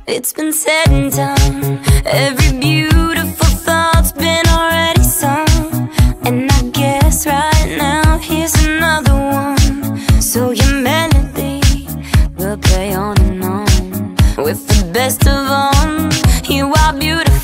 It's been said and done. Every beautiful thought's been already sung. And I guess right now here's another one. So your melody will play on and on. With the best of them, you are beautiful.